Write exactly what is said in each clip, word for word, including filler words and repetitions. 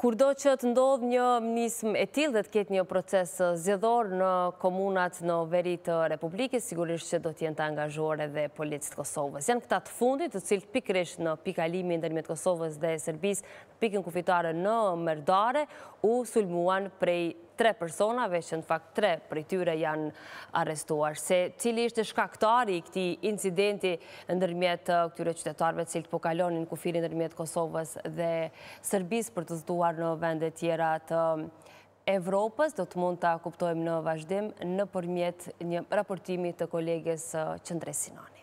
Kurdo që të ndodh një nismë e tillë dhe të ketë një proces zgjedhor në komunat në veri të Republikës, sigurisht që do të jenë të angazhuar edhe policët Kosovës. Janë këta të fundit, të cilët pikërisht në pikalimin ndërmjet Kosovës dhe Serbisë, pikën kufitare në Merdare, u sulmuan prej tre personave, që në fakt tre prej tyre janë arrestuar. Se cili ishte shkaktari i këtij incidenti ndërmjet këtyre qytetarëve të cilët po kalonin kufirin ndërmjet Kosovës dhe Serbisë për të zgjuar në vende tjera të Evropës, do të mund ta kuptojmë në vazhdim nëpërmjet një raportimi të koleges Qëndre Sinani.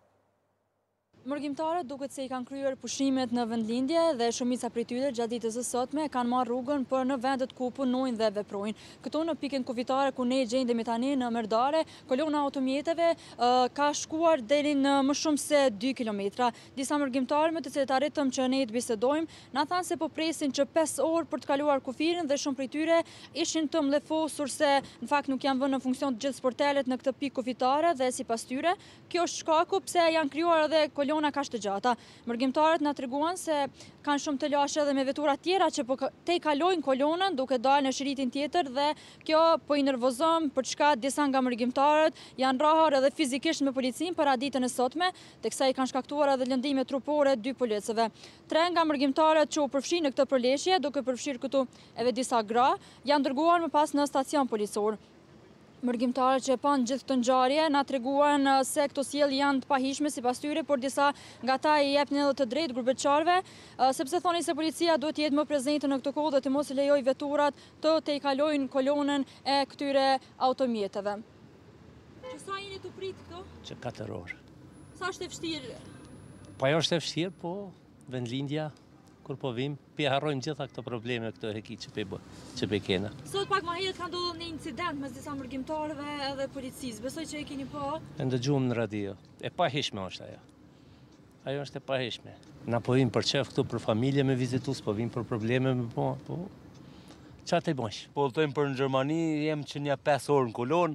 Mërgjimtarët duket se i kanë kryer pushimet në vendlindje dhe shumica prej tyre gjatë ditës së sotme kanë marrë rrugën për në vendet ku punojnë dhe veprojnë. Këtu në pikën kufitare ku ne gjendemi tani në Merdare, kolona automjeteve uh, ka shkuar deri në më shumë se dy kilometra. Disa mërgjimtarë me të cilët arritëm që ne të bisedojmë, na thanë se po presin që pesë orë për të kaluar kufirin dhe shumë prej tyre ishin të mlefosur se në fakt nuk janë vënë në funksion të gjithë sportelet në këtë pikë kufitare dhe sipas tyre, kjo është shkaku pse janë krijuar edhe kolona kaq të gjata. Mërgjimtarët na treguan se kanë shumë të lashë edhe me vetura tjera që po te i kalojnë kolonën duke dalë në shiritin tjetër dhe kjo po i nervozon për çka disa nga mërgjimtarët janë rrahur edhe fizikisht me policinë para ditën e sotme, teksa i kanë shkaktuar edhe lëndime trupore dy policëve. Tre nga mërgjimtarët që u përfshin në këtë përleshje, duke përfshirë këtu edhe disa gra, janë dërguar më pas në stacion policor. Mërgjimtarët që e panë gjithë të ngjarje na treguan se këto sjellje janë të pahishme sipas tyre, por disa nga ata i jepnin edhe të drejtë grupeqarëve, sepse thonin se policia duhet të jetë më prezente në këtë kohë dhe të mos lejojë veturat të te i kalojnë kolonën e këtyre automjeteve. Që sa jeni të prit këto? Që katër orë. Sa është e vështirë? Po ajo është e vështirë, po vendlindja kur po vim, pi harrojmë gjitha këto probleme, këto heki që pe bë, që pe kena. Sot pak më herët ka ndodhur një incident mes disa mërgjimtarëve edhe policisë. Besoj që e keni pa? E ndëgjuam në radio. E pahishme është ajo. Ajo është e pahishme. Na po vim për çef këtu për familje me vizitus, po vim për probleme me po, po. Çfarë të bësh? Po thojmë për në Gjermani, jem që një pesë orë në kolon.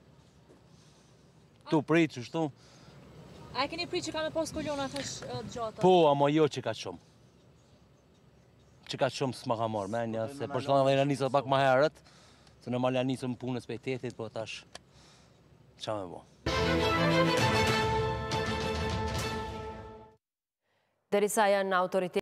Tu prit kështu. A e keni prit që ka me pas kolona tash gjata? Po, ama jo që ka shumë. Që ka shumë s'ma ka marrë menja, se për shkak dhe janë nisur pak më herët, se normal janë nisur punës prej tetit, po tash çfarë më bë. Derisa janë autoritetet